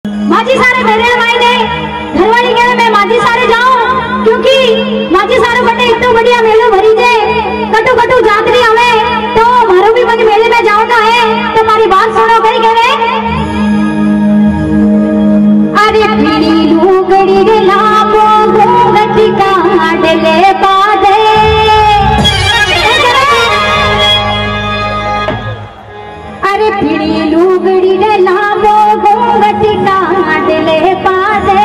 माझी सारे मेरे मायने घरवाली कहे मैं माझी सारे जाऊं क्योंकि माझी सारे बटे इतना बढ़िया मेलो भरी दे कटु कटु जातरी हमें तो मारो भी मन मेले में जाओ का है तो मारी बात सुनो कहीं कहे अरे पीड़ी लूगड़ी रे लामो घूंघट काट ले बादे अरे पीड़ी लूगड़ी रे लामो घूंघट काट ले बादे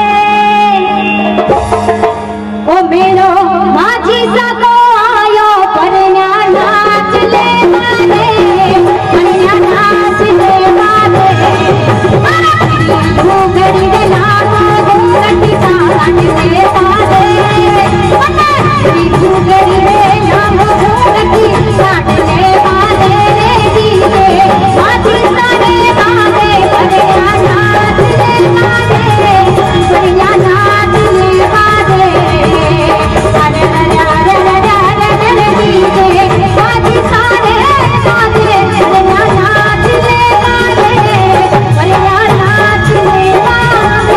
ओ मेरो माझी सको आयो परन्या नाच ले बादे परन्या नाच ले बादे घूंघड़ी रे लामो घूंघट काट ले बादे घूंघड़ी रे लामो घूंघट काट ले बादे रे दीदे माझी सारे बादे परन्या नाच ले बादे परन्या नाच ले बादे अरे अरे अरे अरे अरे दीदे माझी सारे बादे परन्या नाच ले बादे परन्या नाच ले बादे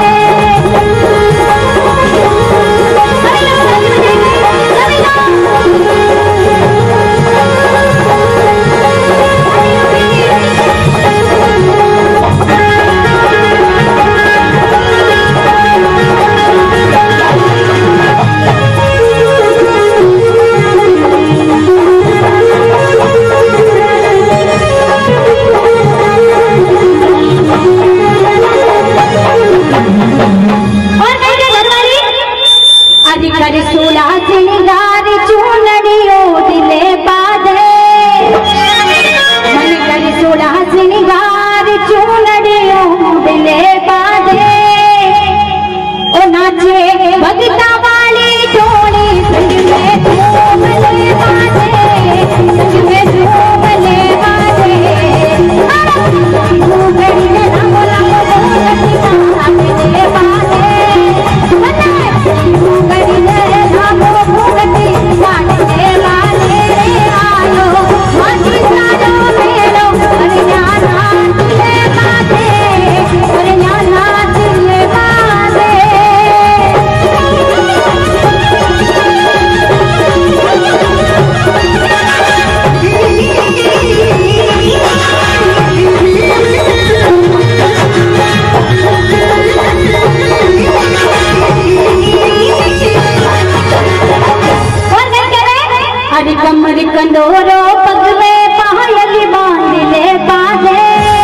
कंदोरो पग में पायल बांध ले बांधे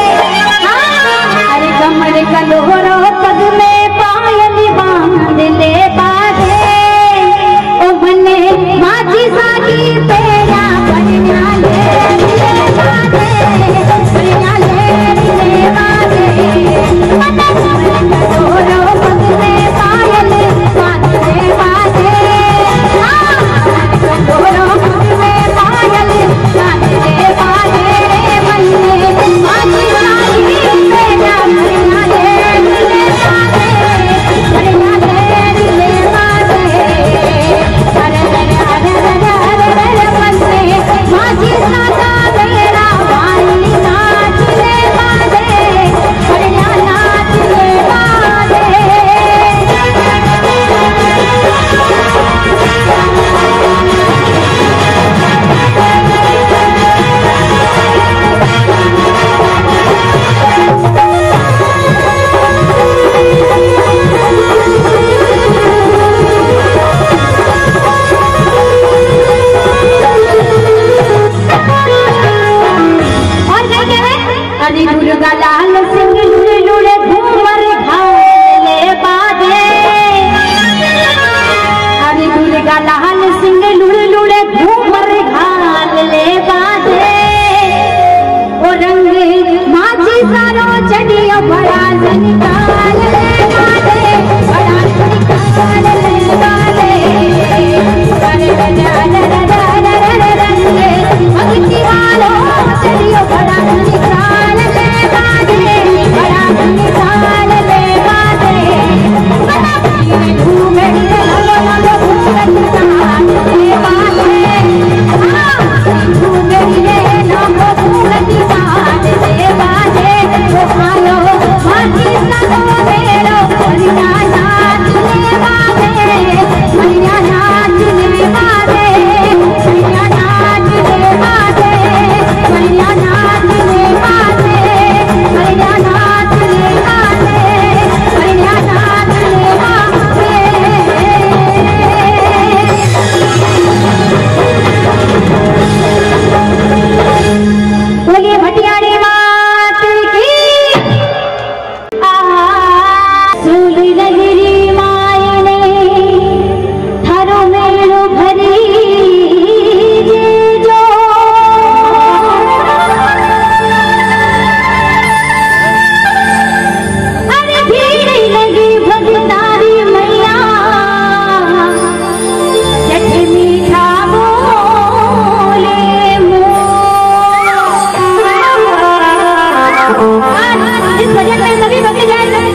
अरे कमर कंदोरो पग में पायल बांध ले बांधे ओ मने माझी साकी पेरा परन्या ले बांधे परन्या ले बांधे मने कमर कंदोरो पग में पायल बांध ले बांधे कंदोरो पग में Bye. इस भजन में सभी भक्तजन